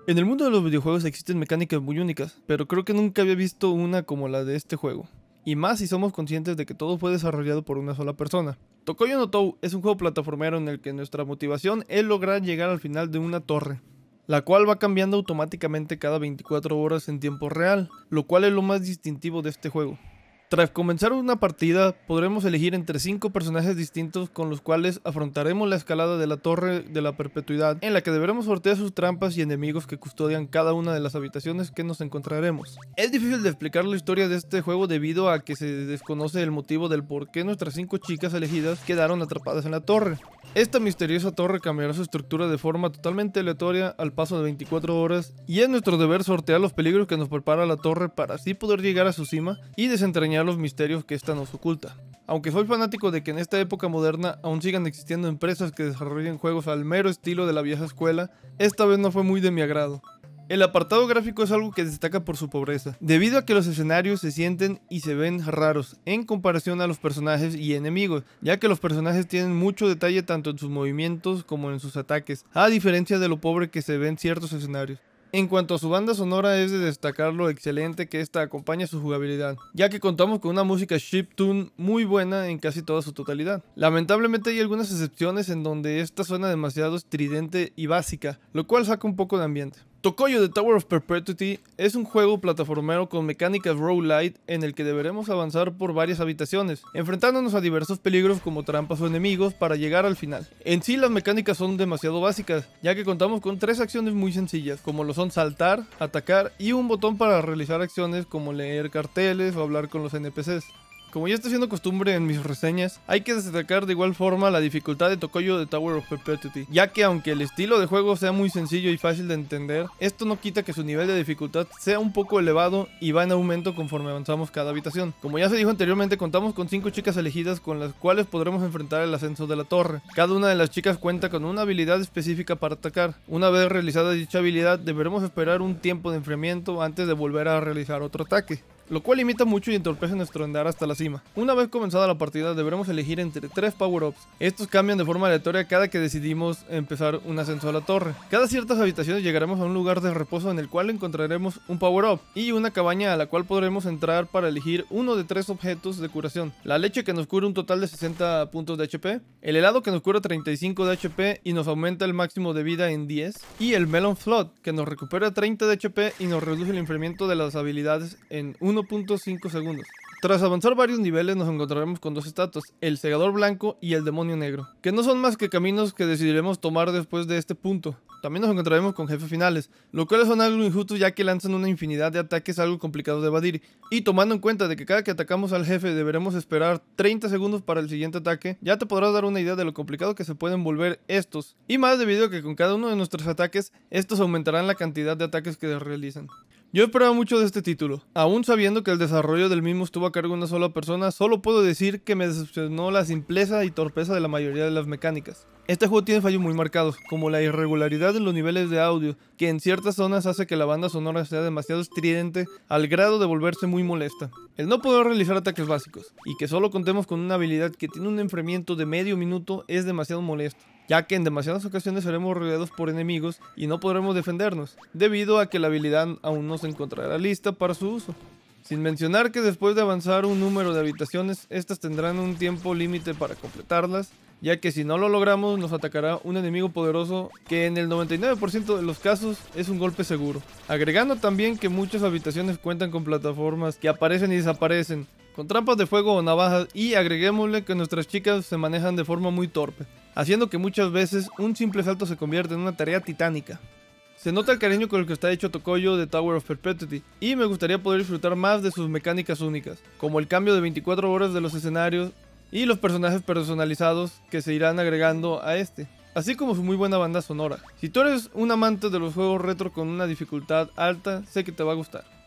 En el mundo de los videojuegos existen mecánicas muy únicas, pero creo que nunca había visto una como la de este juego. Y más si somos conscientes de que todo fue desarrollado por una sola persona. Tokoyo no Tou es un juego plataformero en el que nuestra motivación es lograr llegar al final de una torre, la cual va cambiando automáticamente cada 24 horas en tiempo real, lo cual es lo más distintivo de este juego. Tras comenzar una partida, podremos elegir entre 5 personajes distintos con los cuales afrontaremos la escalada de la Torre de la Perpetuidad, en la que deberemos sortear sus trampas y enemigos que custodian cada una de las habitaciones que nos encontraremos. Es difícil de explicar la historia de este juego debido a que se desconoce el motivo del por qué nuestras 5 chicas elegidas quedaron atrapadas en la torre. Esta misteriosa torre cambiará su estructura de forma totalmente aleatoria al paso de 24 horas y es nuestro deber sortear los peligros que nos prepara la torre para así poder llegar a su cima y desentrañar los misterios que esta nos oculta. Aunque soy fanático de que en esta época moderna aún sigan existiendo empresas que desarrollen juegos al mero estilo de la vieja escuela, esta vez no fue muy de mi agrado. El apartado gráfico es algo que destaca por su pobreza, debido a que los escenarios se sienten y se ven raros en comparación a los personajes y enemigos, ya que los personajes tienen mucho detalle tanto en sus movimientos como en sus ataques, a diferencia de lo pobre que se ve en ciertos escenarios. En cuanto a su banda sonora, es de destacar lo excelente que esta acompaña su jugabilidad, ya que contamos con una música chiptune muy buena en casi toda su totalidad. Lamentablemente hay algunas excepciones en donde esta suena demasiado estridente y básica, lo cual saca un poco de ambiente. Tokoyo The Tower of Perpetuity es un juego plataformero con mecánicas roguelite en el que deberemos avanzar por varias habitaciones, enfrentándonos a diversos peligros como trampas o enemigos para llegar al final. En sí las mecánicas son demasiado básicas, ya que contamos con 3 acciones muy sencillas, como lo son saltar, atacar y un botón para realizar acciones como leer carteles o hablar con los NPCs. Como ya está siendo costumbre en mis reseñas, hay que destacar de igual forma la dificultad de Tokoyo The Tower of Perpetuity, ya que aunque el estilo de juego sea muy sencillo y fácil de entender, esto no quita que su nivel de dificultad sea un poco elevado y va en aumento conforme avanzamos cada habitación. Como ya se dijo anteriormente, contamos con 5 chicas elegidas con las cuales podremos enfrentar el ascenso de la torre. Cada una de las chicas cuenta con una habilidad específica para atacar. Una vez realizada dicha habilidad, deberemos esperar un tiempo de enfriamiento antes de volver a realizar otro ataque, lo cual limita mucho y entorpece nuestro andar hasta la cima. Una vez comenzada la partida deberemos elegir entre 3 power-ups. Estos cambian de forma aleatoria cada que decidimos empezar un ascenso a la torre. Cada ciertas habitaciones llegaremos a un lugar de reposo en el cual encontraremos un power-up y una cabaña a la cual podremos entrar para elegir uno de 3 objetos de curación. La leche que nos cura un total de 60 puntos de HP, el helado que nos cura 35 de HP y nos aumenta el máximo de vida en 10, y el melon flood que nos recupera 30 de HP y nos reduce el enfriamiento de las habilidades en 1.5 segundos. Tras avanzar varios niveles nos encontraremos con 2 estatuas, el segador blanco y el demonio negro, que no son más que caminos que decidiremos tomar después de este punto. También nos encontraremos con jefes finales, lo cual son algo injusto ya que lanzan una infinidad de ataques algo complicados de evadir, y tomando en cuenta de que cada que atacamos al jefe deberemos esperar 30 segundos para el siguiente ataque, ya te podrás dar una idea de lo complicado que se pueden volver estos, y más debido a que con cada uno de nuestros ataques, estos aumentarán la cantidad de ataques que realizan. Yo esperaba mucho de este título, aún sabiendo que el desarrollo del mismo estuvo a cargo de una sola persona, solo puedo decir que me decepcionó la simpleza y torpeza de la mayoría de las mecánicas. Este juego tiene fallos muy marcados, como la irregularidad en los niveles de audio, que en ciertas zonas hace que la banda sonora sea demasiado estridente al grado de volverse muy molesta. El no poder realizar ataques básicos, y que solo contemos con una habilidad que tiene un enfriamiento de medio minuto es demasiado molesto, ya que en demasiadas ocasiones seremos rodeados por enemigos y no podremos defendernos, debido a que la habilidad aún no se encontrará lista para su uso. Sin mencionar que después de avanzar un número de habitaciones, estas tendrán un tiempo límite para completarlas, ya que si no lo logramos nos atacará un enemigo poderoso que en el 99% de los casos es un golpe seguro. Agregando también que muchas habitaciones cuentan con plataformas que aparecen y desaparecen, con trampas de fuego o navajas, y agreguémosle que nuestras chicas se manejan de forma muy torpe, haciendo que muchas veces un simple salto se convierta en una tarea titánica. Se nota el cariño con el que está hecho Tokoyo The Tower of Perpetuity, y me gustaría poder disfrutar más de sus mecánicas únicas, como el cambio de 24 horas de los escenarios y los personajes personalizados que se irán agregando a este, así como su muy buena banda sonora. Si tú eres un amante de los juegos retro con una dificultad alta, sé que te va a gustar.